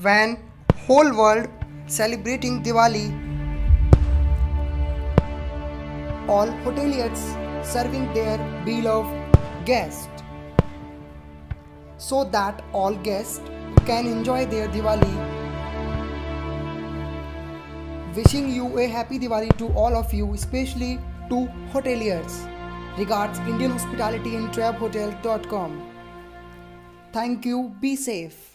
when whole world celebrating Diwali, all hoteliers serving their beloved guests so that all guests can enjoy their Diwali. Wishing you a happy Diwali to all of you, especially to hoteliers. Regards, Indian Hospitality and TrabHotel.com. Thank you. Be safe.